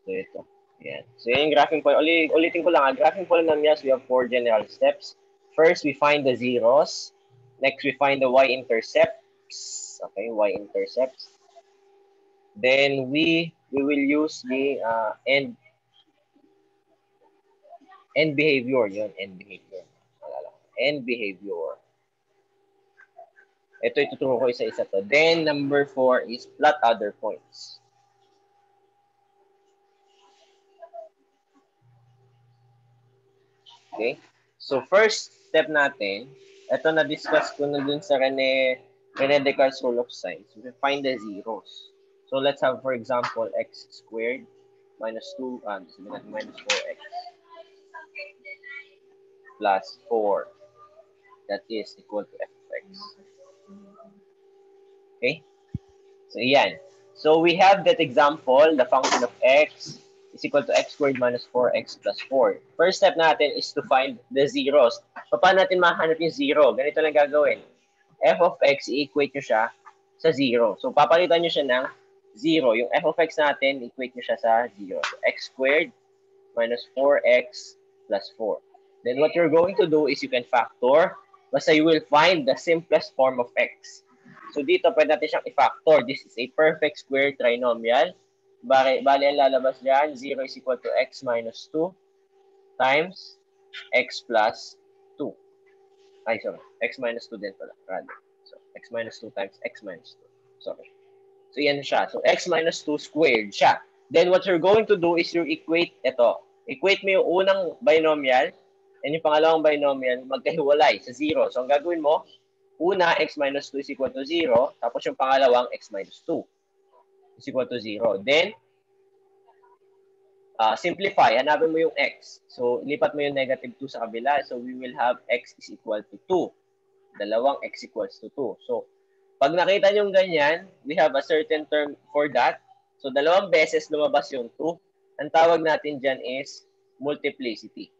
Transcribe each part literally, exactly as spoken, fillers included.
So, ito. Yan. So, yung graphing poly. Uli, ulitin ko lang. Ah. Graphing polynomials, we have four general steps. First, we find the zeros. Next, we find the y-intercepts. Okay, y-intercepts. Then, we we will use the uh, end end behavior. Yun, end behavior. End behavior. Ito ituturo ko isa-isa to. Then, number four is plot other points. Okay? So, first step natin, ito na-discuss ko na dun sa Rene, Rene Descartes rule of signs. We find the zeros. So, let's have, for example, x squared minus two, um, minus four x plus four. That is equal to f of x. Okay? So, yan. So, we have that example, the function of x is equal to x squared minus four x plus four. First step natin is to find the zeros. Paano natin mahanap yung zero? Ganito lang gagawin. F of x, i-equate nyo siya sa zero. So, papalitan nyo siya ng zero. Yung f of x natin, equate nyo siya sa zero. So, x squared minus four x plus four. Then, what you're going to do is you can factor. Basta you will find the simplest form of x. So, dito, pwede natin siyang i-factor. This is a perfect square trinomial. Bali, bali ang lalabas dyan, zero is equal to x minus two times x plus two. Ay, sorry. X minus two din pala. Rather. So, x minus two times x minus two. Sorry. So, yan siya. So, x minus two squared siya. Then, what you're going to do is you equate ito. Equate mo yung unang binomial and yung pangalawang binomial magkahiwalay sa zero. So, ang gagawin mo, una, x minus two is equal to zero. Tapos yung pangalawang, x minus two is equal to zero. Then, uh, simplify. Hanapin mo yung x. So, lipat mo yung negative two sa kabila. So, we will have x is equal to two. Dalawang x equals to two. So, pag nakita nyo ganyan, we have a certain term for that. So, dalawang beses lumabas yung two. Ang tawag natin dyan is multiplicity.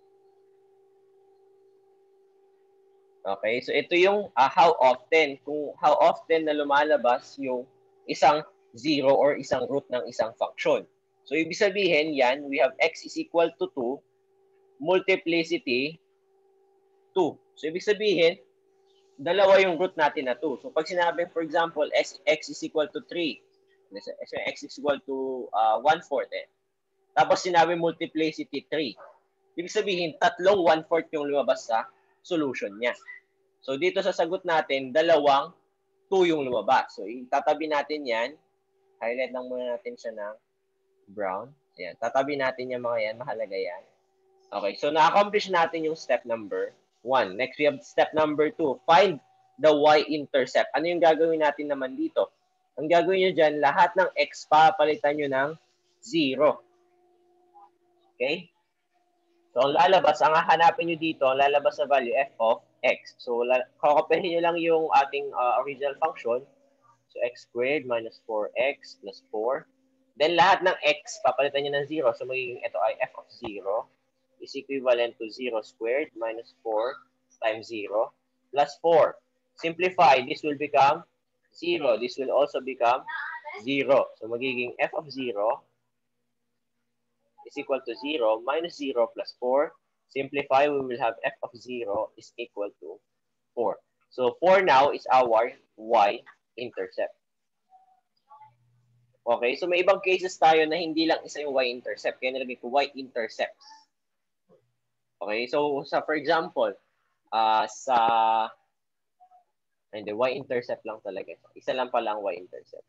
Okay, so ito yung uh, how often, kung how often na lumalabas yung isang zero or isang root ng isang function. So, ibig sabihin yan, we have x is equal to two, multiplicity two. So, ibig sabihin, dalawa yung root natin na two. So, pag sinabi, for example, x, x is equal to three, x is equal to uh, one fourth, eh. Tapos sinabi multiplicity three. Ibig sabihin, tatlong one fourth yung lumabas sa solution niya. So, dito sa sagot natin, dalawang two yung lumabas. So, itatabi natin yan. Highlight lang muna natin siya ng brown. Ayan. Tatabi natin yung mga yan. Mahalaga yan. Okay. So, na-accomplish natin yung step number one. Next, we have step number two. Find the y-intercept. Ano yung gagawin natin naman dito? Ang gagawin nyo dyan, lahat ng x papalitan nyo ng zero. Okay? So, ang lalabas, ang hahanapin nyo dito, ang lalabas na value, f of x. So, kakapahin nyo lang yung ating uh, original function. So, x squared minus four x plus four. Then, lahat ng x, papalitan nyo ng zero. So, magiging ito ay f of zero is equivalent to zero squared minus four times zero plus four. Simplify. This will become zero. This will also become zero. So, magiging f of zero is equal to zero minus zero plus four. Simplify, we will have f of zero is equal to four. So, four now is our y-intercept. Okay, so may ibang cases tayo na hindi lang isa yung y-intercept. Kaya nilagay ko y-intercepts. Okay, so sa for example, uh, sa hindi, y-intercept lang talaga. Isa lang pala ang y-intercept.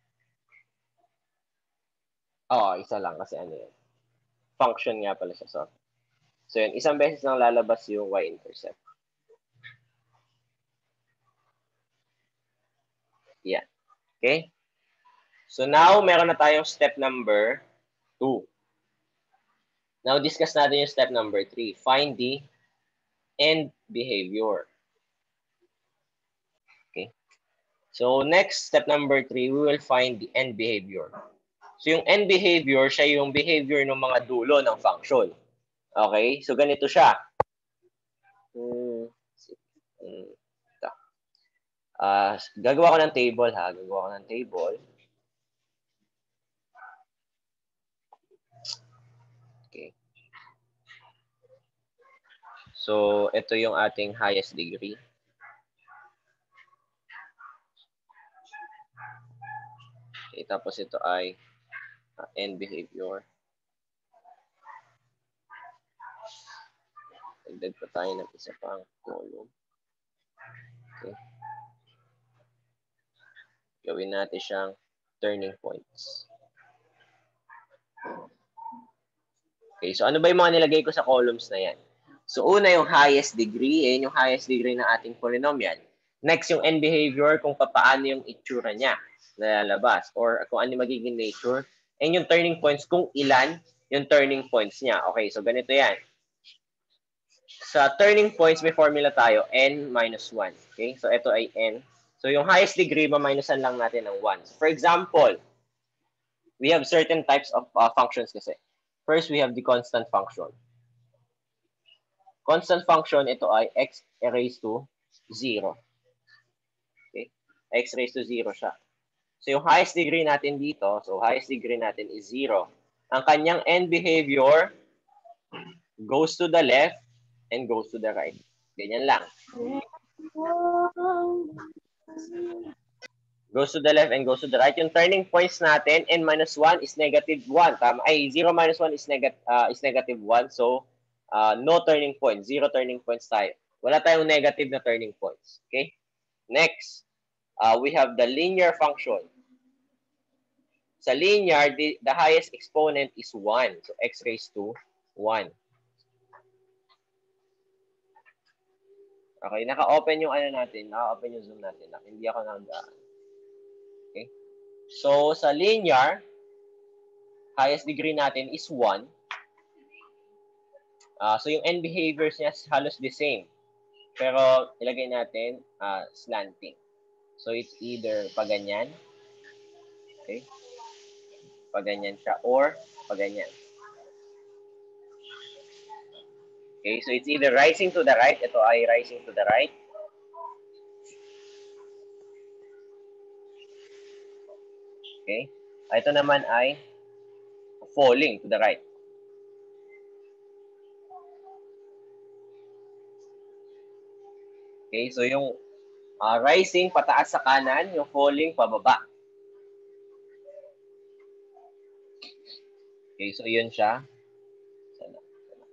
Oo, oh, isa lang kasi ano yun. Function nga pala siya. So, so yun, isang beses lang lalabas yung y-intercept. Yeah. Okay? So now, meron na tayong step number two. Now, discuss natin yung step number three. Find the end behavior. Okay? So, next, step number three, we will find the end behavior. So, yung end behavior, siya yung behavior ng mga dulo ng function. Okay? So, ganito siya. Hmm. Ito. Uh, gagawa ko ng table, ha? Gagawa ko ng table. So, ito yung ating highest degree. Okay, tapos ito ay uh, end behavior. Dagdag pa tayo ng isa pang column. Okay. Gawin natin siyang turning points. Okay, so ano ba yung mga nilagay ko sa columns na yan? So, una yung highest degree, eh, yung highest degree ng ating polynomial. Next, yung end behavior, kung paano yung itsura niya na lalabas or kung ano magiging nature. And yung turning points, kung ilan yung turning points niya. Okay, so ganito yan. Sa turning points, may formula tayo, n minus one. Okay, so ito ay n. So yung highest degree, ma-minusan lang natin ng one. So for example, we have certain types of uh, functions kasi. First, we have the constant function. Constant function, ito ay x raised to zero. Okay? X raised to zero siya. So yung highest degree natin dito, so highest degree natin is zero. Ang kanyang end behavior goes to the left and goes to the right. Ganyan lang. Goes to the left and goes to the right. Yung turning points natin, n minus one is negative one. Tama? Ay, zero minus one is, neg uh, is negative one. So, uh, no turning point. Zero turning points tayo. Wala tayong negative na turning points. Okay? Next, uh, we have the linear function. Sa linear, the, the highest exponent is one. So, x raised to one. Okay, naka-open yung ano natin. Naka-open yung Zoom natin. Hindi ako nag-aan. Okay? So, sa linear, highest degree natin is one. Uh, so, yung end behaviors niya halos the same. Pero, ilagay natin uh, slanting. So, it's either paganyan. Okay? Paganyan siya or paganyan. Okay? So, it's either rising to the right. Ito ay rising to the right. Okay? Ito naman ay falling to the right. Okay? So, yung uh, rising pataas sa kanan, yung falling pababa. Okay, so yun siya. Sana, sana.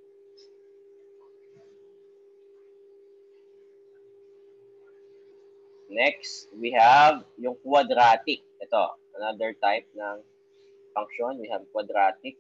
Next, we have yung quadratic. Ito, another type ng function. We have quadratic.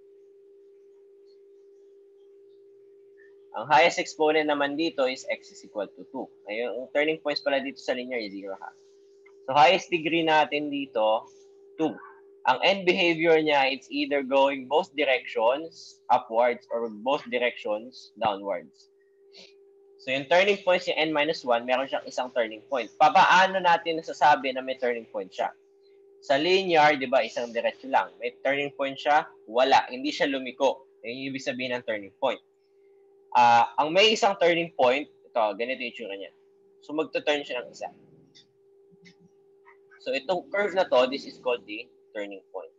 Ang highest exponent naman dito is x is equal to two. Ngayon, ang turning points pala dito sa linear is zero half. So, highest degree natin dito, two. Ang end behavior niya, it's either going both directions upwards or both directions downwards. So, yung turning points yung n minus one, meron siyang isang turning point. Papaano natin nasasabi na may turning point siya? Sa linear, di ba, isang diretso lang. May turning point siya? Wala. Hindi siya lumiko. Yung ibig sabihin ng turning point. Uh, ang may isang turning point, ito, ganito yung itsura niya. So, magto-turn siya ng isa. So, itong curve na to, this is called the turning point.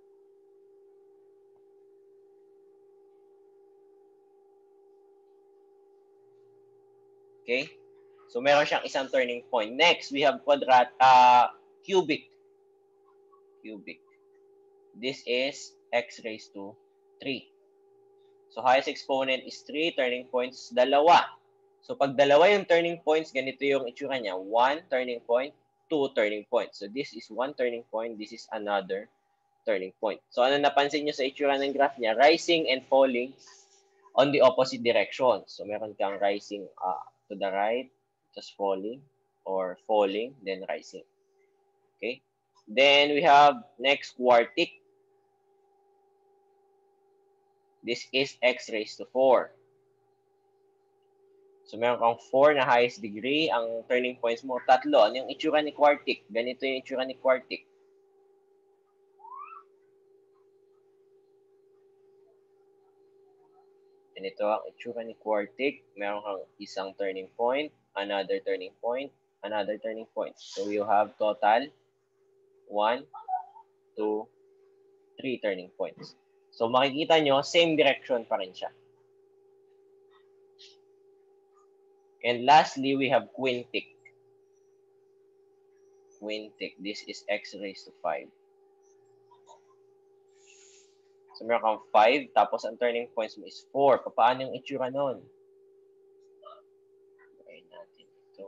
Okay? So, meron siyang isang turning point. Next, we have quadrat, uh, cubic. Cubic. This is x raised to three. So, highest exponent is three, turning points, dalawa. So, pag dalawa yung turning points, ganito yung itsura niya. one turning point, two turning points. So, this is one turning point, this is another turning point. So, ano napansin nyo sa itsura ng graph niya? Rising and falling on the opposite direction. So, meron kang rising uh, to the right, just falling, or falling, then rising. Okay? Then, we have next quartic. This is x raised to four. So, meron kang four na highest degree. Ang turning points mo, tatlo. Ano yung itsura ni quartic? Ganito yung itsura ni quartic. Ganito ang itsura ni quartic. Meron kang isang turning point, another turning point, another turning point. So, you have total one, two, three turning points. So, makikita nyo, same direction pa rin siya. And lastly, we have quintic. Quintic. This is x raised to five. So, meron kang five, tapos ang turning points mo is four. Paano yung itsura nun? Okay, natin ito.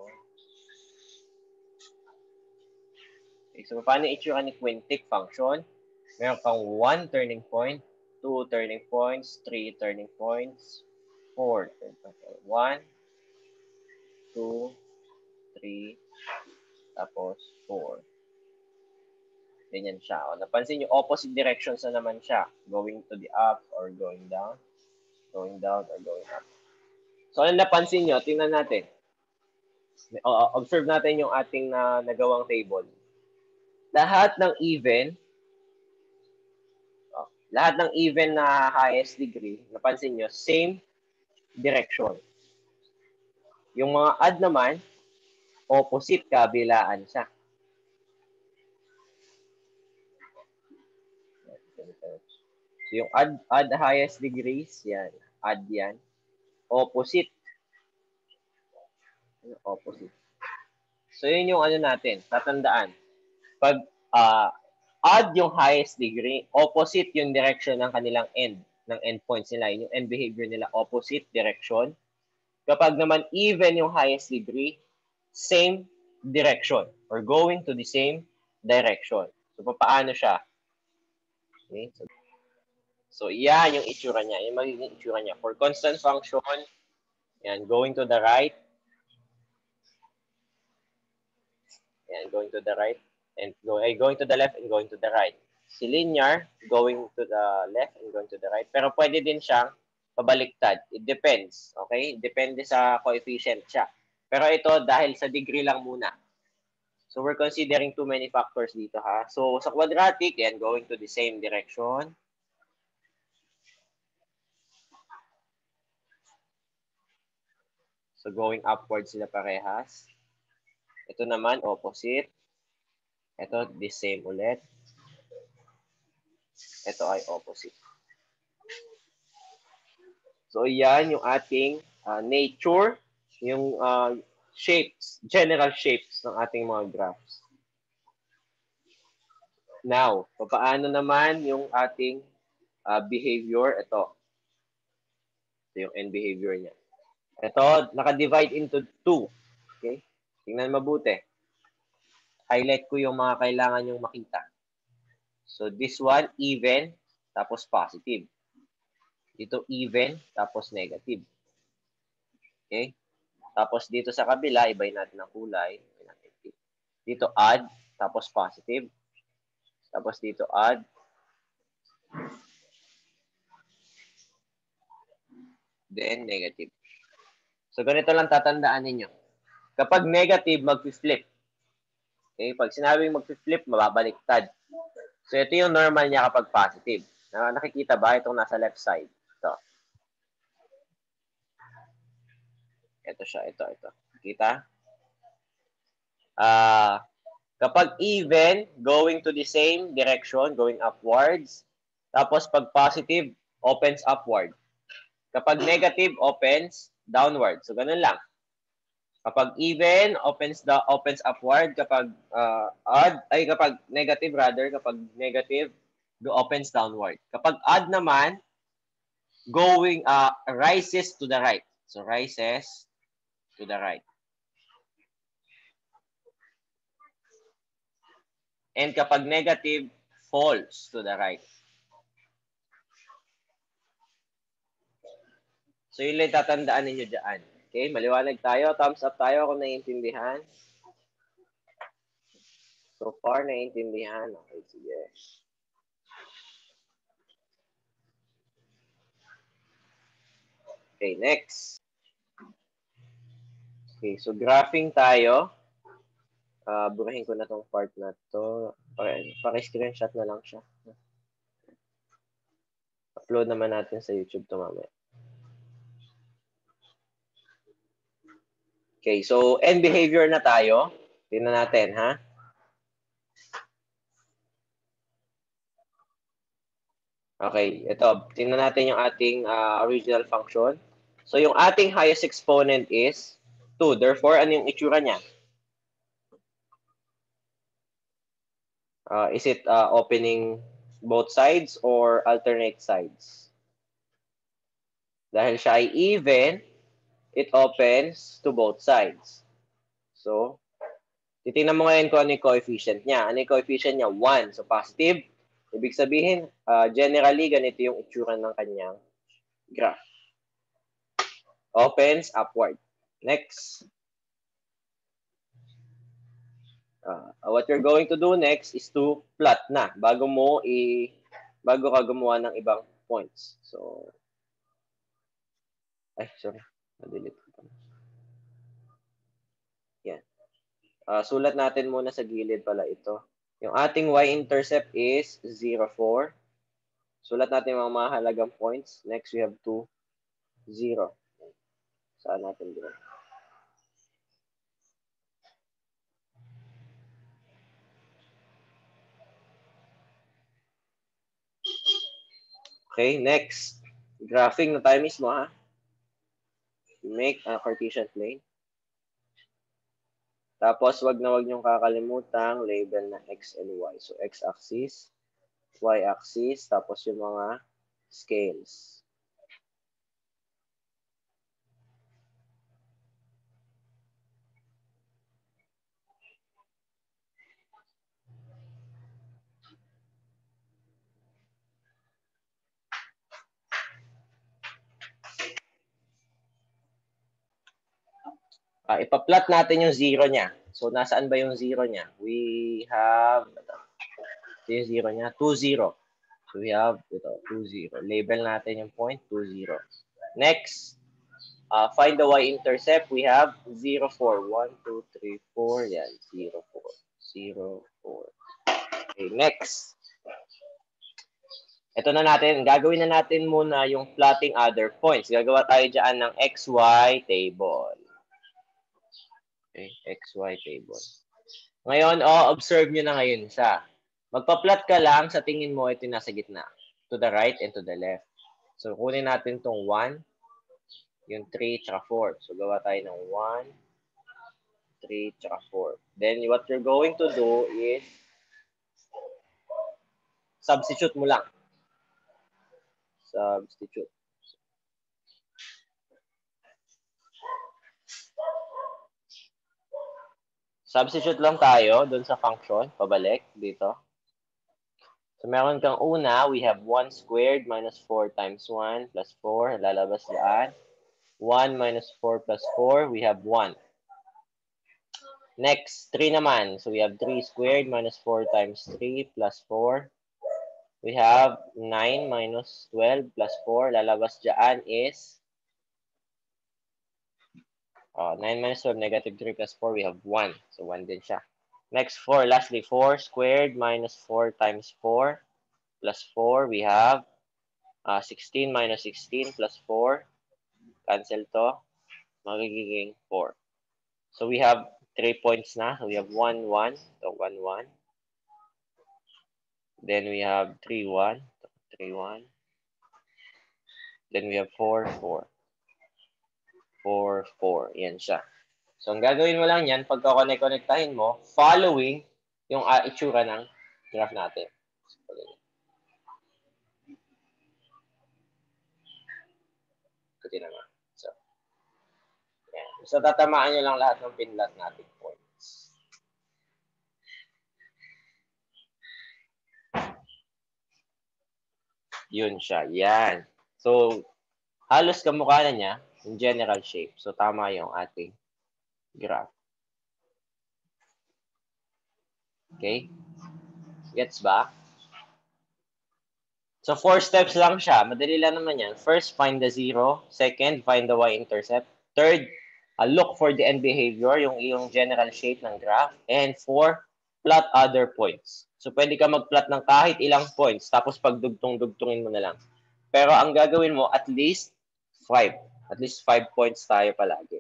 Okay, so, paano yung itsura ni quintic function? Meron kang one turning point, two turning points, three turning points, four turning points. one, two, three, tapos four. Ganyan siya. O, napansin nyo, opposite directions na naman siya. Going to the up or going down. Going down or going up. So, ano napansin nyo? Tingnan natin. O, observe natin yung ating na nagawang table. Lahat ng even, o, lahat ng even na highest degree, napansin nyo, same direction. Yung mga odd naman, opposite, kabilaan siya. So, yung odd, odd highest degrees, yan. Odd yan. Opposite. Opposite. So, yun yung ano natin, tatandaan. Pag uh, odd yung highest degree, opposite yung direction ng kanilang end, ng endpoints nila. Yung end behavior nila, opposite direction. Kapag naman even yung highest degree, same direction or going to the same direction. So, paano siya? Okay. So, so yan yung itsura niya. Yung magiging itsura niya. For constant function, yan, going to the right. Yan, going to the right. And go, eh, going to the left and going to the right. Si linear, going to the left and going to the right. Pero pwede din siyang pabaliktad. It depends. Okay? Depende sa coefficient siya. Pero ito, dahil sa degree lang muna. So, we're considering too many factors dito, ha? So, sa quadratic, yan, going to the same direction. So, going upwards sila parehas. Ito naman, opposite. Ito, the same ulit. Ito ay opposite. So, yan yung ating uh, nature, yung uh, shapes, general shapes ng ating mga graphs. Now, paano naman yung ating uh, behavior? Ito. Ito yung end behavior niya. Ito, naka-divide into two. Okay? Tingnan mabuti. Highlight ko yung mga kailangan nyong makita. So, this one, even, tapos positive. Dito, even, tapos negative. Okay? Tapos dito sa kabila, ibayin natin ang kulay. Dito, odd, tapos positive. Tapos dito, odd. Then, negative. So, ganito lang tatandaan ninyo. Kapag negative, mag-flip. Okay? Pag sinabing mag-flip, mababaliktad. So, ito yung normal niya kapag positive. Nakikita ba? Itong nasa left side. Ito. Ito siya. Ito, ito. Kita? Ah, uh, kapag even, going to the same direction, going upwards. Tapos, pag positive, opens upward. Kapag negative, opens downward. So, ganun lang. Kapag even, opens the opens upward. Kapag uh, odd, ay kapag negative rather, kapag negative, opens downward. Kapag odd naman, going, uh, rises to the right. So, rises to the right. And kapag negative, falls to the right. So, yun lang tatandaan ninyo dyan. Okay, maliwanag tayo. Thumbs up tayo kung naiintindihan. So far, naiintindihan. Okay, sige. Okay, next. Okay, so graphing tayo. Uh, burahin ko na tong part na to. Paki-screenshot na lang siya. Upload naman natin sa YouTube to mamaya. Okay, so end behavior na tayo. Tingnan natin, ha? Okay, ito. Tingnan natin yung ating uh, original function. So yung ating highest exponent is two. Therefore, ano yung itsura niya? Uh, is it uh, opening both sides or alternate sides? Dahil siya ay even, it opens to both sides. So, titingnan mo ngayon kung ano yung coefficient niya. Ano yung coefficient niya? one. So, positive. Ibig sabihin, uh, generally, ganito yung itsura ng kanyang graph. Opens upward. Next. Uh, what you're going to do next is to plot na bago mo i bago ka gumawa ng ibang points. So, ay, sorry. Na-delete ko. Yan. Uh, sulat natin muna sa gilid pala ito. Yung ating y-intercept is zero, four. Sulat natin yung mga mahalagang points. Next, we have two, zero. Saan natin dito? Okay, next. Graphing na tayo mismo, ha? Make a Cartesian plane. Tapos, wag na wag niyong kakalimutang label na x and y. So, x-axis, y-axis, tapos yung mga scales. Uh, ipa-plot natin yung zero niya. So, nasaan ba yung zero niya? We have, ito yung zero niya, two, zero. So, we have, ito, two, zero. Label natin yung point, two, zero. Next, uh, find the y-intercept. We have zero, four. one, two, three, four. Yan, zero, four. zero, four. Okay, next. Ito na natin, gagawin na natin muna yung plotting other points. Gagawa tayo dyan ng X Y table. Okay, X Y table. Ngayon, oh, observe nyo na ngayon siya. Magpa-plot ka lang, sa tingin mo, ito nasa gitna. To the right and to the left. So, kunin natin tong one, yung three, tsaka four. So, gawa tayo ng one, three, tsaka four. Then, what you're going to do is, substitute mo lang. Substitute. Substitute lang tayo dun sa function. Pabalik dito. So, meron kang una, we have one squared minus four times one plus four. Lalabas dyan. one minus four plus four, we have one. Next, three naman. So, we have three squared minus four times three plus four. We have nine minus twelve plus four. Lalabas dyan is uh, nine minus twelve, negative three plus four, we have one. So, one din siya. Next, four. Lastly, four squared minus four times four plus four. We have uh, sixteen minus sixteen plus four. Cancel to. Magiging four. So, we have three points na. So, we have one, one. So, one, one. Then, we have three, one. So, three, one. Then, we have four, four. four, four. Yan siya. So, ang gagawin mo lang yan, pagka-connect-connectahin mo, following yung uh, itsura ng graph natin. Kasi naman. So, yan. So, tatamaan nyo lang lahat ng pinlat natin points. Yun siya. Yan. So, halos kamukha na niya yung general shape. So, tama yung ating graph. Okay? Gets ba? So, four steps lang siya. Madali lang naman yan. First, find the zero. Second, find the y-intercept. Third, uh, look for the end behavior, yung, yung general shape ng graph. And four, plot other points. So, pwede ka mag-plot ng kahit ilang points, tapos pagdugtong-dugtungin mo na lang. Pero ang gagawin mo, at least five. At least five points tayo palagi.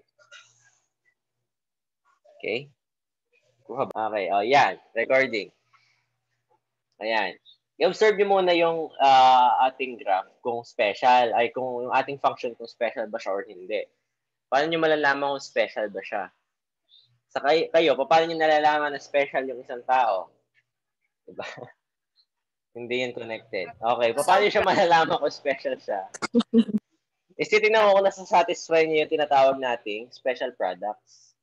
Okay? Okay, oh, yan. Recording. Ayan. I-observe nyo muna yung uh, ating graph kung special, ay kung yung ating function kung special ba siya or hindi. Paano nyo malalaman kung special ba siya? Sa kayo, kayo paano nyo nalalaman na special yung isang tao? Diba? Hindi yun connected. Okay, paano siya malalaman kung special siya? Is titignan mo kung nasa-satisfy niyo yung tinatawag nating special products.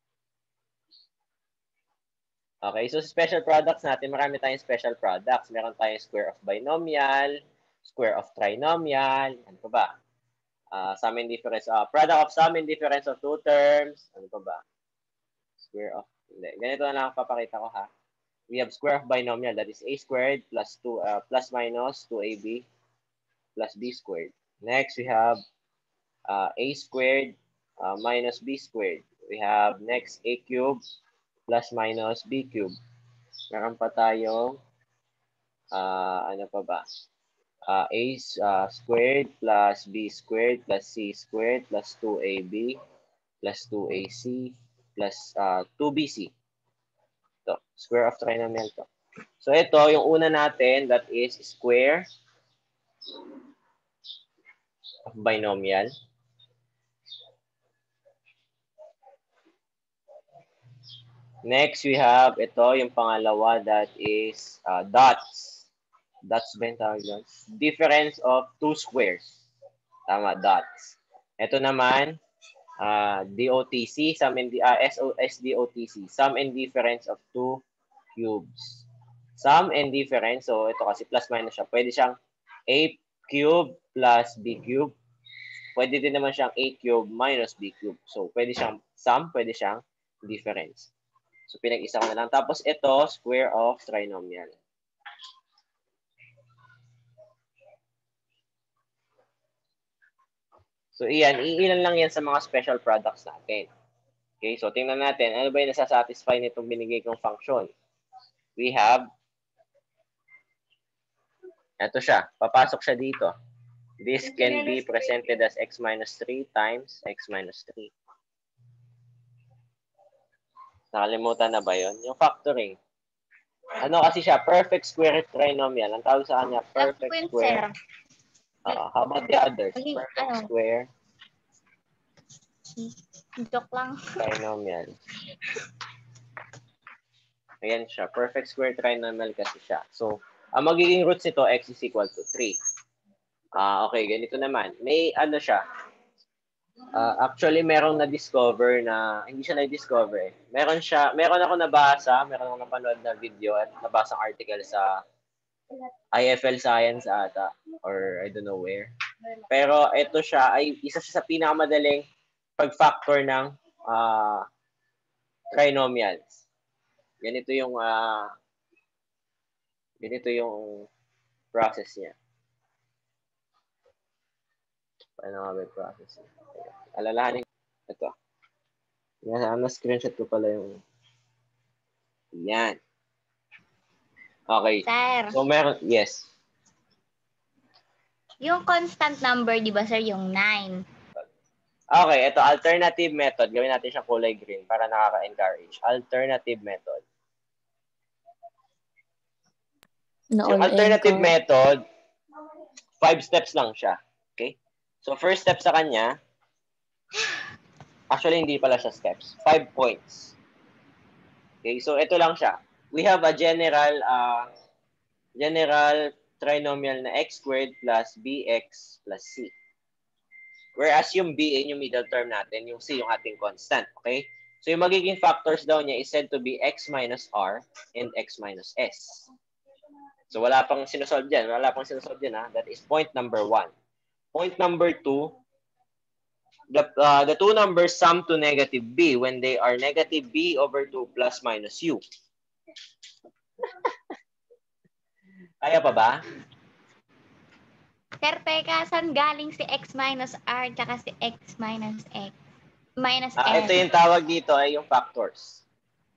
Okay, so special products natin, marami tayong special products. Meron tayong square of binomial, square of trinomial, ano pa ba? Uh, sum and difference, uh, product of sum and difference of two terms, ano pa ba? Square of, hindi. Ganito na lang papakita ko ha. We have square of binomial, that is a squared plus two, uh, plus minus two a b plus b squared. Next, we have uh, a squared uh, minus b squared. We have next a cubed plus minus b cubed. Meron pa tayong uh, ano pa ba? Uh, a uh, squared plus b squared plus c squared plus two a b plus two a c plus uh, two b c. Ito, square of trinomial to. So ito, yung una natin, that is square of binomial. Next, we have ito, yung pangalawa, that is uh, dots. Dots ba yung tawag doon? Difference of two squares. Tama, dots. Ito naman, uh, D O T C, sum and, uh, S O S D O T C, sum and difference of two cubes. Sum and difference, so ito kasi plus minus siya. Pwede siyang a cube plus b cube. Pwede din naman siyang a cube minus b cube. So, pwede siyang sum, pwede siyang difference. So, pinag-isa ko na lang. Tapos, ito, square of trinomial. So, iyan. Iilan lang yan sa mga special products natin. Okay, so tingnan natin. Ano ba yung nasasatisfy nitong binigay kong function? We have, ito siya. Papasok siya dito. This can be presented as x minus three times x minus three. Nakalimutan na ba yun? Yung factoring. Ano kasi siya? Perfect square trinomial. Ang tawag sa kanya, perfect square. Uh, how about the others? Perfect square. Joke lang. Trinomial. Ayan siya. Perfect square trinomial kasi siya. So, ang magiging roots nito, x is equal to three. Ah, uh, okay, ganito naman. May ano siya. Uh, actually, merong na-discover na, hindi siya na-discover eh. Meron siya, meron ako nabasa, meron ako napanood na video at nabasang article sa I F L Science ata, or I don't know where. Pero ito siya, ay isa siya sa pinakamadaling pag-factor ng uh, trinomials. Ganito yung, uh, ganito yung process niya. Paano nga may process niya? Alalahanin ito. Yan, na-screenshot ko pala yung yan. Okay. Sir. So, meron, yes. Yung constant number, di ba, sir, yung nine? Okay, ito, alternative method. Gawin natin siya kulay green para nakaka-encourage. Alternative method. No, so, yung alternative method, five steps lang siya. Okay? So, first step sa kanya, actually, hindi pala siya steps. Five points. Okay, so ito lang siya. We have a general uh, general trinomial na x squared plus bx plus c. Whereas yung b, yung middle term natin, yung c, yung ating constant. Okay? So yung magiging factors daw niya is said to be x minus r and x minus s. So wala pang sinusolve dyan. Wala pang sinusolve dyan ha. That is point number one. Point number two, The, uh, the two numbers sum to negative b when they are negative b over two plus minus u. Kaya pa ba? Sir, teka, saan galing si x minus r tsaka si x minus x? Minus ah, s. Ito yung tawag dito ay yung factors.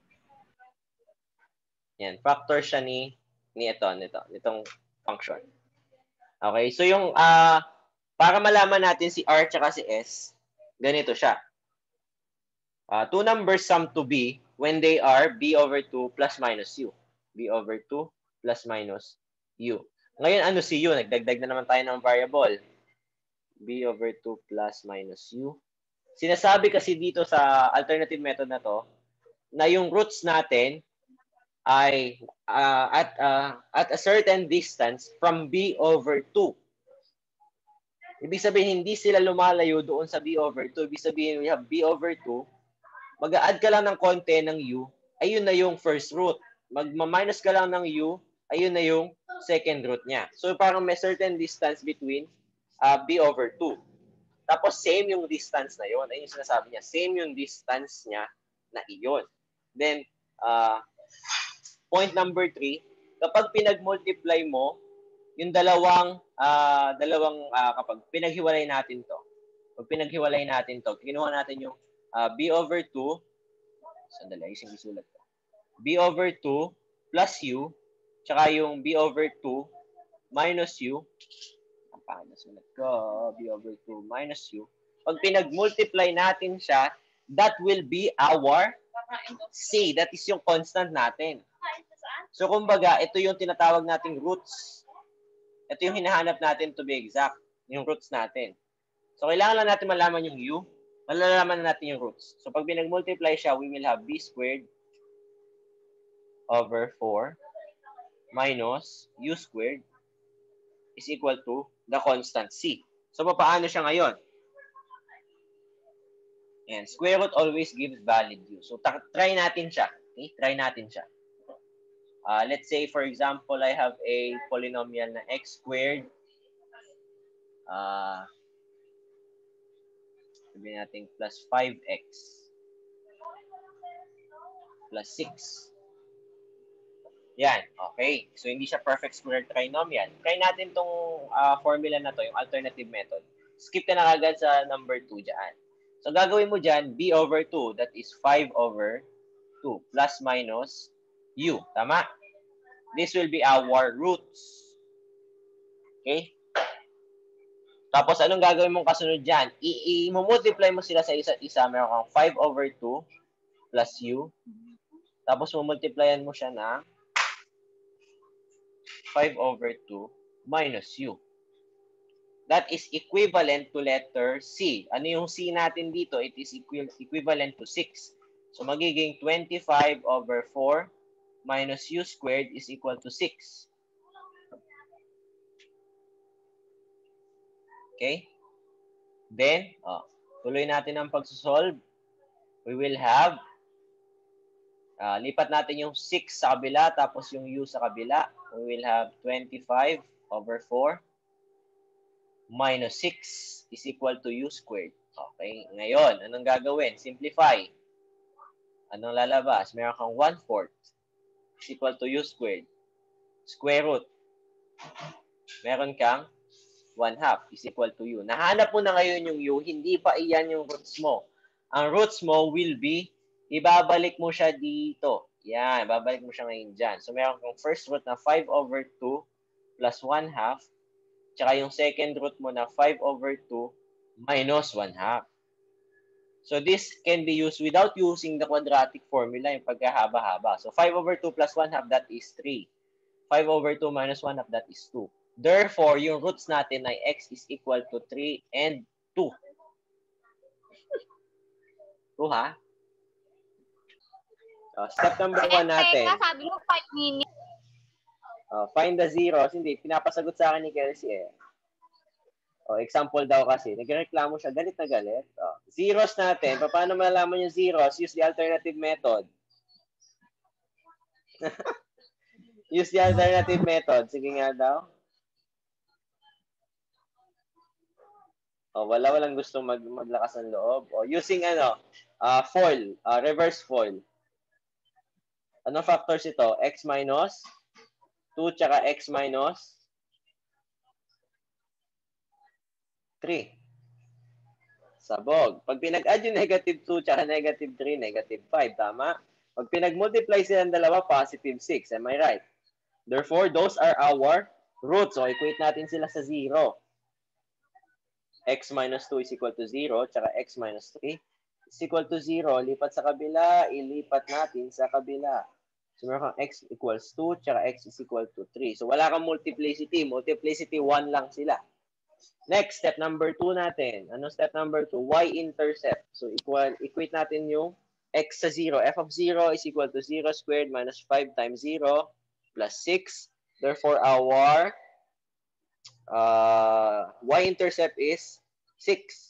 Yan, factors siya ni, ni ito, nito, nitong function. Okay, so yung, uh, para malaman natin si r tsaka si s, ganito siya. Uh, two numbers sum to b when they are b over two plus minus u. b over two plus minus u. Ngayon, ano si u? Nagdagdag na naman tayo ng variable. b over two plus minus u. Sinasabi kasi dito sa alternative method na to, na yung roots natin ay uh, at, uh, at a certain distance from B over two. Ibig sabihin, hindi sila lumalayo doon sa B over two. Ibig sabihin, we have B over two. Mag-a-add ka lang ng konti ng U, ayun na yung first root. Mag-minus ka lang ng U, ayun na yung second root niya. So, parang may certain distance between uh, B over two. Tapos, same yung distance na yun. Ayun yung sinasabi niya. Same yung distance niya na iyon. Then, uh, point number three, kapag pinag-multiply mo, yung dalawang, uh, dalawang uh, kapag pinaghiwalay natin to, pag pinaghiwalay natin to, kinuha natin yung uh, B over two, sandali, isang isulat ko. B over two plus U, tsaka yung B over two minus U, ang pangit na sulat ko, B over two minus U. Pag pinag-multiply natin siya, that will be our C. That is yung constant natin. So, kumbaga, ito yung tinatawag nating roots. Ito yung hinahanap natin to be exact, yung roots natin. So, kailangan lang natin malaman yung U, malalaman na natin yung roots. So, pag pinag-multiply siya, we will have B squared over four minus U squared is equal to the constant C. So, paano siya ngayon? And square root always gives valid U. So, try natin siya. Okay? Try natin siya. Uh, let's say, for example, I have a polynomial na x squared. Uh, sabihin natin plus five x plus six. Yan. Okay. So, hindi siya perfect square trinomial. Try natin tong uh, formula na to, yung alternative method. Skip ka na agad sa number two dyan. So, gagawin mo dyan, b over two, that is five over two, plus minus u. Tama? This will be our roots. Okay? Tapos, anong gagawin mong kasunod dyan? I-multiply mo sila sa isa't isa. Meron kang five over two plus u. Tapos, mumultiplyan mo siya na five over two minus u. That is equivalent to letter C. Ano yung C natin dito? It is equi equivalent to six. So, magiging twenty-five over four minus u squared is equal to six. Okay? Then, oh, tuloy natin ang pagsusolve. We will have, uh, lipat natin yung six sa kabila, tapos yung u sa kabila. We will have twenty-five over four minus six is equal to u squared. Okay? Ngayon, anong gagawin? Simplify. Anong lalabas? Meron kang one fourth is equal to u squared. Square root. Meron kang one half is equal to u. Nahanap mo na ngayon yung u, hindi pa iyan yung roots mo. Ang roots mo will be, ibabalik mo siya dito. Yan, ibabalik mo siya ngayon dyan. So, meron kang first root na five over two plus one half. Tsaka yung second root mo na five over two minus one half. So, this can be used without using the quadratic formula, yung pagkahaba-haba. So, five over two plus one half, that is three. five over two minus one half, that is two. Therefore, yung roots natin ay x is equal to three and two. two, ha? So, step number one natin. Sabi mo five minutes. Uh, find the zeros. Hindi, pinapasagot sa akin ni Kelsey eh. O, example daw kasi. Nagreklamo siya, galit na galit. O, zeros natin. Paano malalaman yung zeros? Use the alternative method. Use the alternative method. Sige nga daw. O, wala walang gustong mag maglakas ng loob. O, using ano, uh, foil, uh, reverse foil. Anong factors ito? X minus two tsaka x minus three. Sabog. Pag pinag-add yung negative two tsaka negative three, negative five. Tama? Pag pinag-multiply silang dalawa, positive six. Am I right? Therefore, those are our roots. So, equate natin sila sa zero. X minus two is equal to zero, tsaka x minus three is equal to zero. Lipat sa kabila, ilipat natin sa kabila. So, meron kang x equals two, tsaka x is equal to three. So, wala kang multiplicity. Multiplicity, one lang sila. Next, step number two natin. Ano step number two? Y-intercept. So, equal, equate natin yung x sa zero. F of zero is equal to zero squared minus five times zero plus six. Therefore, our uh, y-intercept is six.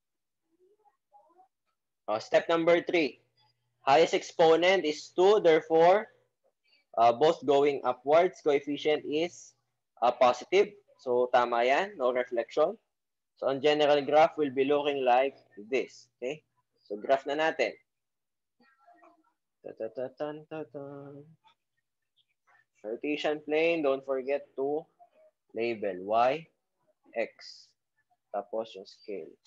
Uh, step number three. Highest exponent is two. Therefore, uh, both going upwards. Coefficient is uh, positive. So, tama yan. No reflection. So, ang general graph will be looking like this. Okay? So, graph na natin. Cartesian plane, don't forget to label y, x. Tapos yung scale.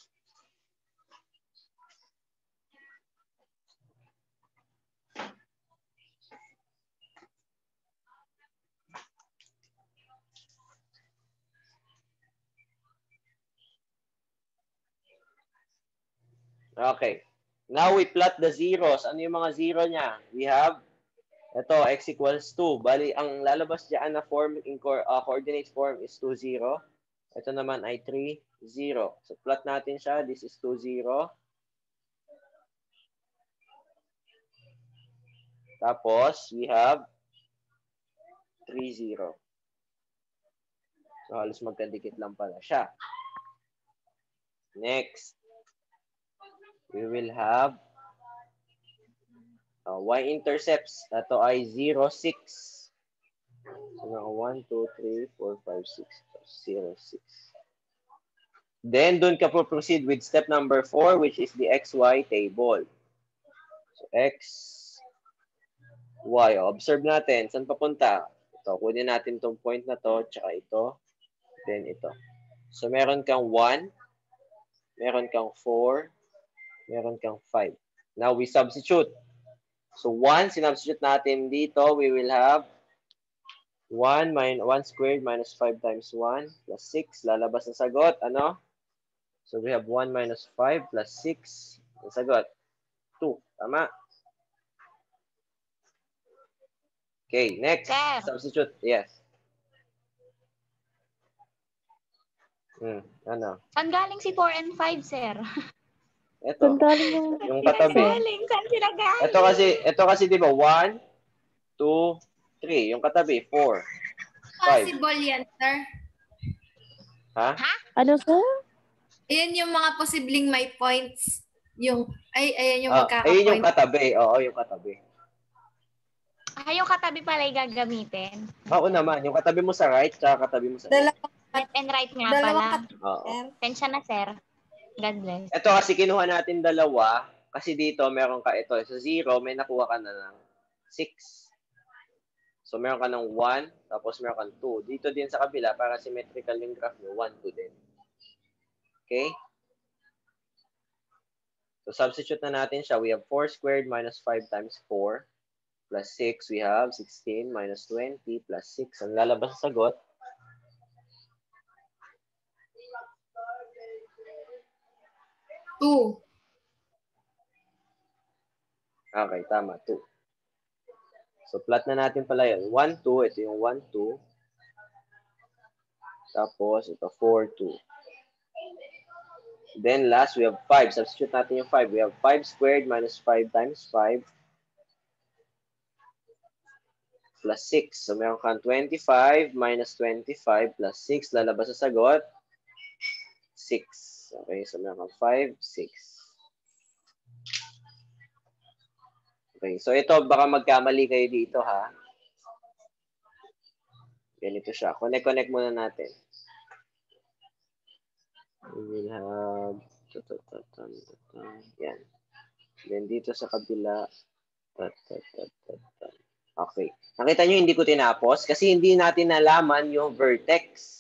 Okay. Now we plot the zeros. Ano yung mga zero niya? We have, ito, x equals two. Bali, ang lalabas dyan na form, in co uh, coordinate form is two, zero. Ito naman ay three, zero. So, plot natin siya. This is two, zero. Tapos, we have three, zero. So, halos magkadikit lang pala siya. Next. We will have uh, y-intercepts. Ito ay zero, six. So, one, two, three, four, five, six. zero, six. Then, dun ka po proceed with step number four, which is the X Y table. So, X, Y. Observe natin. Saan papunta? Ito, kunin natin itong point na to, tsaka ito, then ito. So, meron kang one, meron kang four, meron kang five. Now, we substitute. So, one, sinubstitute natin dito, we will have one, minus, one squared minus five times one plus six. Lalabas na sagot. Ano? So, we have one minus five plus six. Ang sagot, two. Tama? Okay, next. Sir. Substitute. Yes. Hmm, ano? Saan galing si four and five, sir? Ito. Saan galing yung... Yung Saan katabi. galing? Saan sila galing? Ito kasi, ito kasi di ba? one, two, three. Yung katabi, four, five. Possible yan, sir. Ha? Ano, sir? Ayan yung mga posibleng may points. Yung, ay, ayan yung Ah, magkaka-point. ayun yung katabi. Oo, yung katabi. Ah, yung katabi pala yung gagamitin. Oo naman. Yung katabi mo sa right, tsaka katabi mo sa left. Dalawang, Left and right nga dalawang pala. Oo. sir. Tensya na, sir. God bless. Ito kasi kinuha natin dalawa. Kasi dito, meron ka ito. Sa zero, may nakuha ka na ng six. So, meron ka ng one, tapos meron ka ng two. Dito din sa kabila, para symmetrical yung graph nyo, one, two din. Okay? So, substitute na natin siya. We have four squared minus five times four plus six. We have sixteen minus twenty plus six. Ang lalabas sa sagot, Two. okay, tama, two. So, plot na natin pala yun. one, two. Ito yung one, two. Tapos, ito, four, two. Then, last, we have five. Substitute natin yung five. We have five squared minus five times five plus six. So, meron kang twenty-five minus twenty-five plus six. Lalabas sa sagot, six. Okay, so meron kang five, six. Okay, so ito, baka magkamali kayo dito, ha? Ganito siya. Connect-connect muna natin. We will have... Yan. Then dito sa kabila. Okay. Nakita nyo, hindi ko tinapos kasi hindi natin nalaman yung vertex.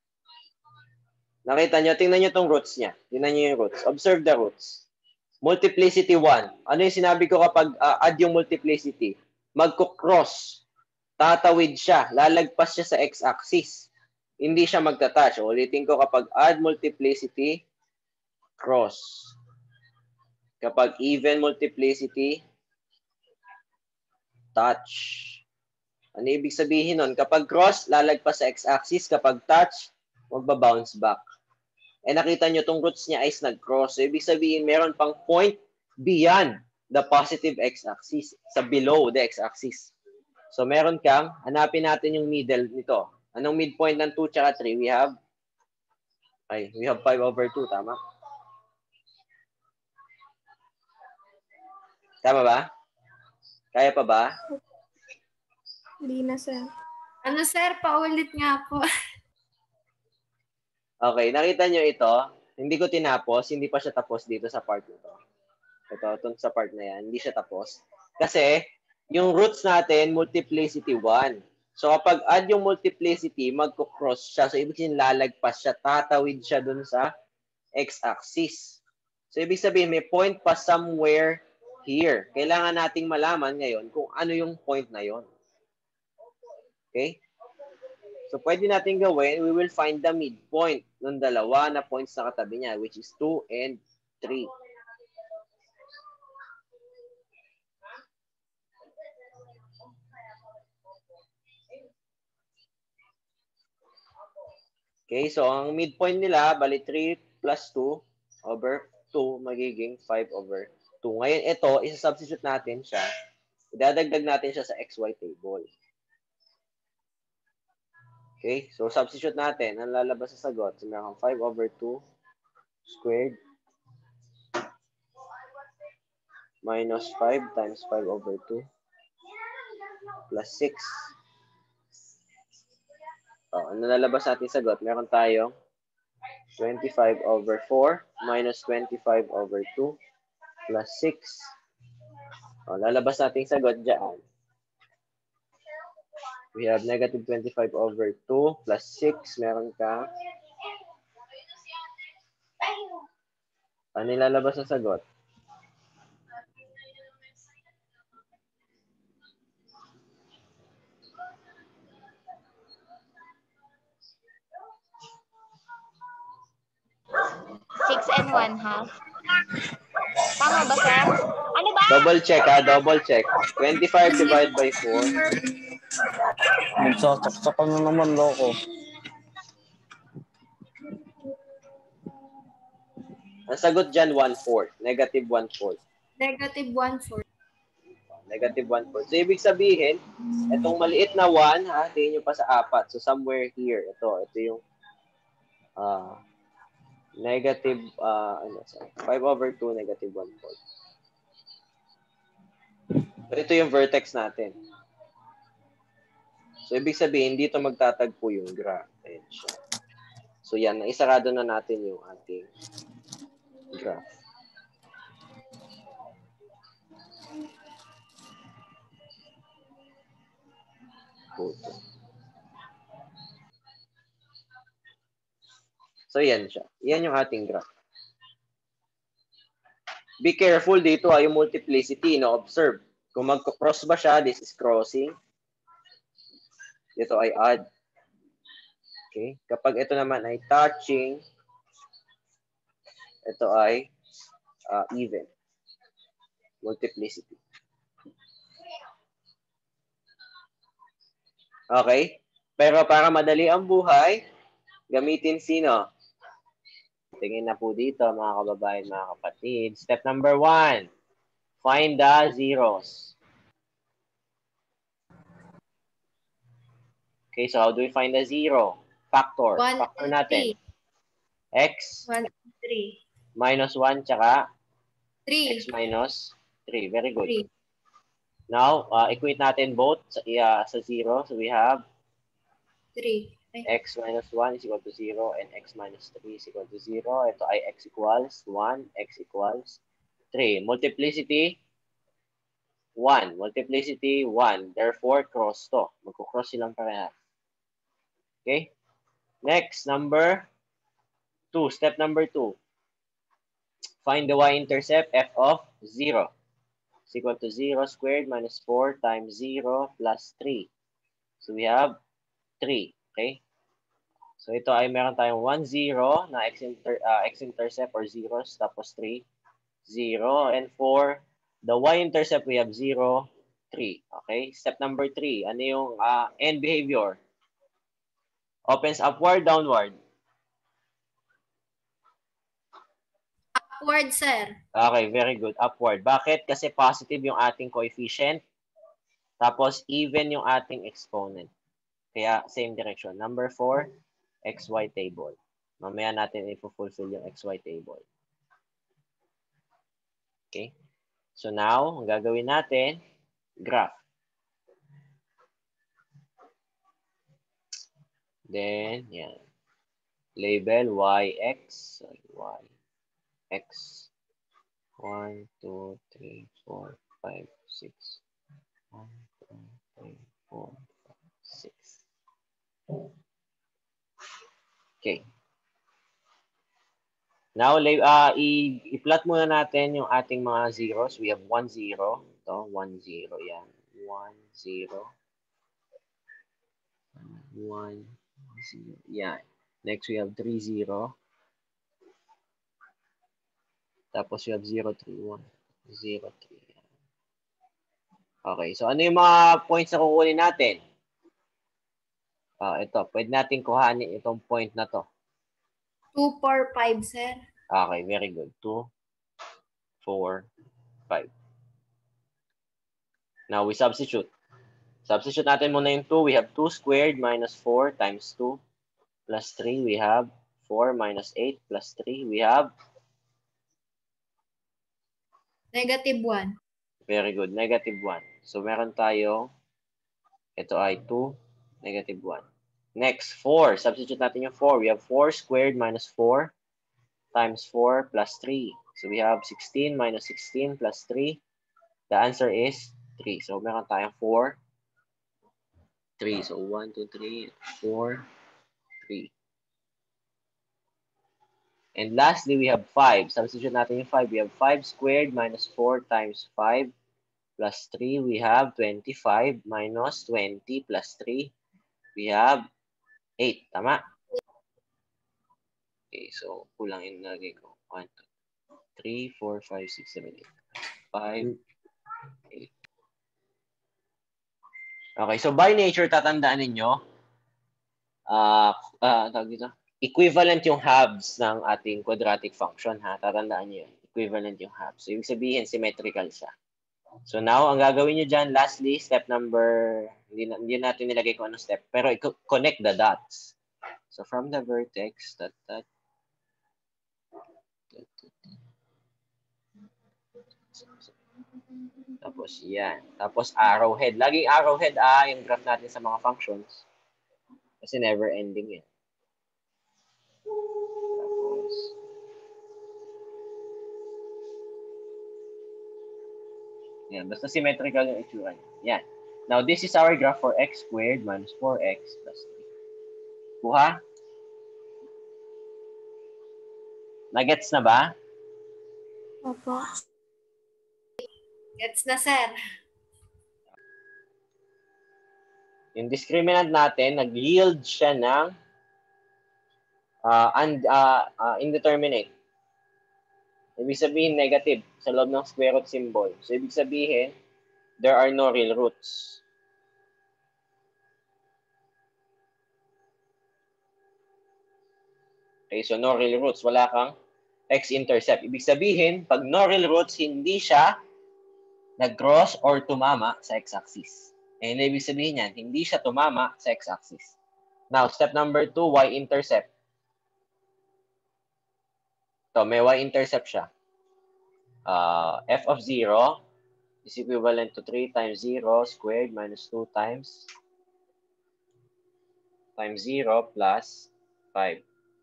Nakita nyo, tingnan nyo itong roots niya. Tingnan nyo yung roots. Observe the roots. Multiplicity one. Ano yung sinabi ko kapag uh, add yung multiplicity? Magko-cross. Tatawid siya. Lalagpas siya sa x-axis. Hindi siya magta-touch. Ulitin ko, kapag add multiplicity, cross. Kapag even multiplicity, touch. Ano ibig sabihin nun? Kapag cross, lalagpas sa x-axis. Kapag touch, magba-bounce back. Eh nakita nyo itong roots niya is nag-cross. So ibig sabihin meron pang point beyond the positive x-axis, sa below the x-axis. So meron kang, hanapin natin yung middle nito. Anong midpoint ng two tsaka three? We have, ay, we have five over two, tama? Tama ba? Kaya pa ba? Hindi na, sir. Ano, sir? Paulit nga po. Okay, nakita nyo ito. Hindi ko tinapos, hindi pa siya tapos dito sa part na to. Ito, ito sa part na yan, hindi siya tapos. Kasi, yung roots natin, multiplicity one. So, kapag add yung multiplicity, magko-cross siya. So, ibig sabihin, lalagpas siya, tatawid siya dun sa x-axis. So, ibig sabihin, may point pa somewhere here. Kailangan nating malaman ngayon kung ano yung point na yon. Okay? So, pwede natin gawin, we will find the midpoint ng dalawa na points na katabi niya, which is two and three. Okay, so ang midpoint nila, bali three plus two over two, magiging five over two. Ngayon, ito, isa-substitute natin siya. Idadagdag natin siya sa X Y table. Okay, so substitute natin. Ang lalabas sa sagot, so meron five over two squared minus five times five over two plus six. Oh, ang lalabas natin sa sagot, meron tayong twenty-five over four minus twenty-five over two plus six. Oh, lalabas natin sa sagot dyan. We have negative twenty-five over two plus six. Meron ka. Ano ilalabas sa sagot? Six and one half. Tama ba, sir? Ano ba? Double check ha, double check. twenty-five divided by four. Magsasaksakan na naman, loko. Ang sagot dyan, one-fourth. Negative one-fourth. Negative one-fourth. Negative one-fourth. So, ibig sabihin, itong maliit na one, ha, tingin nyo pa sa apat. So, somewhere here. Ito, ito yung uh, negative, uh, ano, sorry, five over two, negative one-fourth. So, ito yung vertex natin. So, ibig sabihin, dito magtatagpo yung graph. Ayan siya. So, yan. Naisarado na natin yung ating graph. Photo. So, yan siya. Yan yung ating graph. Be careful dito ay yung multiplicity, no? Observe. Kung magko-cross ba siya, this is crossing. Ito ay add. Okay? Kapag ito naman ay touching, ito ay uh, even. Multiplicity. Okay? Pero para madali ang buhay, gamitin sino? Tingin na po dito, mga kababayan, mga kapatid. Step number one, find the zeros. Okay, so how do we find the zero? Factor. One, Factor two, natin. three. X One, two, three. minus one, tsaka Three. X minus three. Very good. Three. Now, uh, equate natin both sa, uh, sa zero. So we have Three. Ay. X minus one is equal to zero and X minus three is equal to zero. Ito ay X equals one, X equals three. Multiplicity, one. Multiplicity, one. Therefore, cross to. Magkukross silang parehas. Okay? Next, number two. Step number two. Find the y-intercept f of zero. Is equal to zero squared minus four times zero plus three. So we have three. Okay? So ito ay meron tayong one, zero na x-inter, uh, x-intercept or zeros, tapos three, zero. And for the y-intercept, we have zero, three. Okay? Step number three. Ano yung uh, end behavior? Opens upward, downward. Upward, sir. Okay, very good. Upward. Bakit? Kasi positive yung ating coefficient. Tapos even yung ating exponent. Kaya same direction. Number four, X Y table. Mamaya natin i-fulfill yung X Y table. Okay? So now, ang gagawin natin, graph. Then, yan. Label Y, X. Sorry, Y, X. one, two, three, four, five, six. one, two, three, four, five, six. Okay. Now, uh, i-plot muna natin yung ating mga zeros. We have one, zero. Ito, one, zero. Yan. one, zero. one, zero. Yan. Next, we have three, zero. Tapos, we have zero, three, one. zero, three. Okay. So, ano yung mga points na kukunin natin? Uh, ito. Pwede natin kuhanin itong point na to. two, four, five, sir. Okay. Very good. two, four, five. Now, we substitute. Substitute natin muna yung two. We have two squared minus four times two plus three. We have four minus eight plus three. We have Negative one. very good. Negative one. So, meron tayo, ito ay two, negative one. Next, four. Substitute natin yung four. We have four squared minus four times four plus three. So, we have sixteen minus sixteen plus three. The answer is three. So, meron tayong four, three. So, one, two, three, four, three. And lastly, we have five. Substitute natin yung five. We have five squared minus four times five plus three. We have twenty-five minus twenty plus three. We have eight. Tama? Okay, so kulang yung nalagay ko. one, two, three, four, five, six, seven, eight. five, eight. Okay, so by nature, tatandaan ninyo, uh, uh, tawag dito, equivalent yung halves ng ating quadratic function, ha? Tatandaan nyo yun. Equivalent yung halves. So, ibig sabihin, symmetrical siya. So, now, ang gagawin nyo dyan, lastly, step number, hindi, na, hindi natin nilagay kung anong step, pero connect the dots. So, from the vertex, dot, dot, dot, dot, dot. Tapos, yan. Tapos, arrowhead. Laging arrowhead, ah, yung graph natin sa mga functions. Kasi never ending yan. Tapos, yan. Basta symmetrical yung itsura niya. Yan. Now, this is our graph for x squared minus four x plus three. Kuha? Nagets na ba? Opo. Gets na, sir. Yung discriminant natin, nag-yield siya ng uh, and, uh, uh, indeterminate. Ibig sabihin negative sa loob ng square root symbol. So, ibig sabihin, there are no real roots. Okay, so no real roots. Wala kang x-intercept. Ibig sabihin, pag no real roots, hindi siya nag-cross or tumama sa x-axis. And ibig sabihin yan, hindi siya tumama sa x-axis. Now, step number two, y-intercept. So, may y-intercept siya. Uh, f of zero is equivalent to three times zero squared minus two times times zero plus five.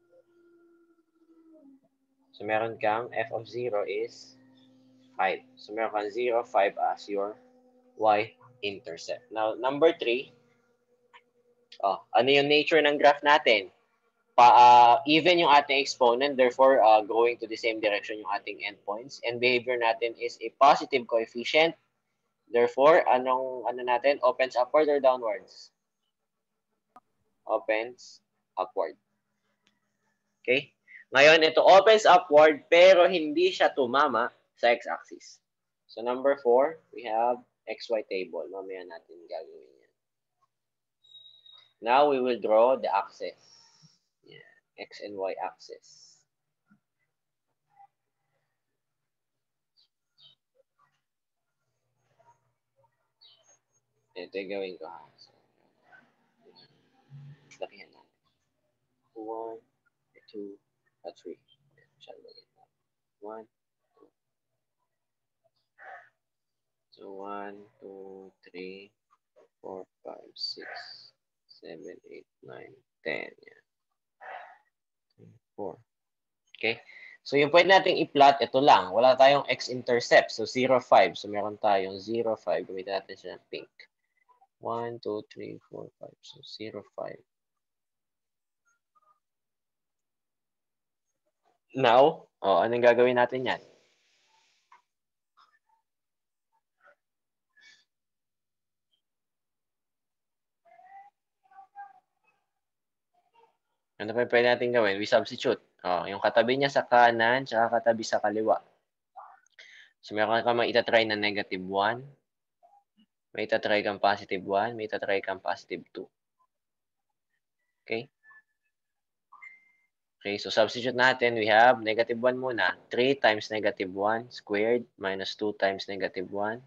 So, meron kang f of zero is five. So, meron kang zero, five as your y-intercept. Now, number three, oh, ano yung nature ng graph natin? Pa, uh, even yung ating exponent, therefore, uh, going to the same direction yung ating endpoints. And behavior natin is a positive coefficient. Therefore, anong ano natin? Opens upward or downwards? Opens upward. Okay? Ngayon, ito opens upward, pero hindi siya tumama sa x-axis. So, number four, we have X Y table. Mamaya natin gagawin yan. Now, we will draw the axis. Yeah. X and Y axis. Ito yung gawin ko. Ha? So, lakihan natin. one, two, three. Masyado maliit na. one, two. So, one, two, three, four, five, six, seven, eight, nine, ten. Yan. four. Okay? So, yung pwede natin i-plot, ito lang. Wala tayong x-intercept. So, zero, five. So, meron tayong zero, five. Gamitin natin siya ng pink. one, two, three, four, five. So, zero, five. Now, oh, anong gagawin natin yan? Ano pa pwede natin gawin? We substitute. Oh, yung katabi niya sa kanan, tsaka katabi sa kaliwa. So, meron ka maitatry na negative one. May itatry kang positive one. May itatry kang positive two. Okay? Okay, so substitute natin. We have negative one muna. three times negative one squared minus two times negative one.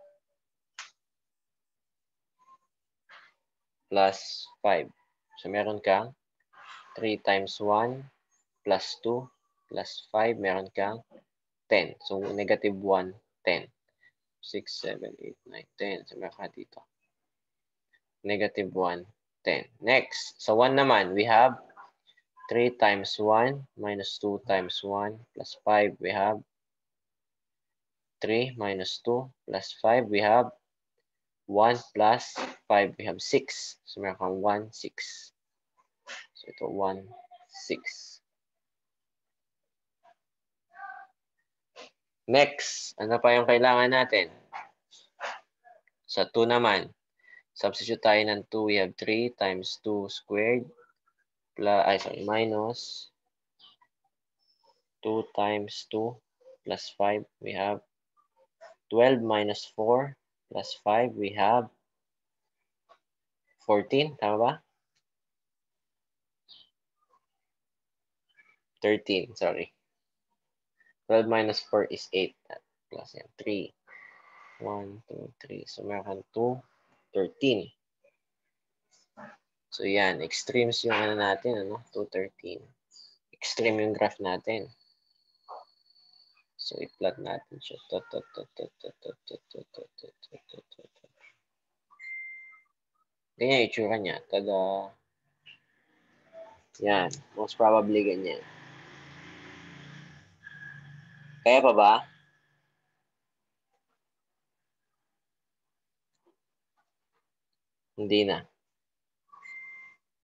Plus five. So, meron kang three times one plus two plus five. Meron kang ten. So, negative one, ten. six, seven, eight, nine, ten. So, meron ka dito. Negative one, ten. Next, sa one naman, we have three times one minus two times one plus five. We have three minus two plus five. We have one plus five. We have six. So, meron kang one, six. So, ito one, six. Next, ano pa yung kailangan natin? Sa two naman, substitute tayo ng two. We have three times two squared plus, ay, sorry, minus two times two plus five. We have twelve minus four plus five. We have fourteen. Tama ba? thirteen, sorry. twelve minus four is eight. Plus yan, three. one, two, three. So, meron two, thirteen. So, yan. Extremes yung ano natin, ano? two, thirteen. Extreme yung graph natin. So, i-plot natin siya. Ganyan yung itsura niya. Tada. Yan. Most probably ganyan. Kaya pa ba? Hindi na.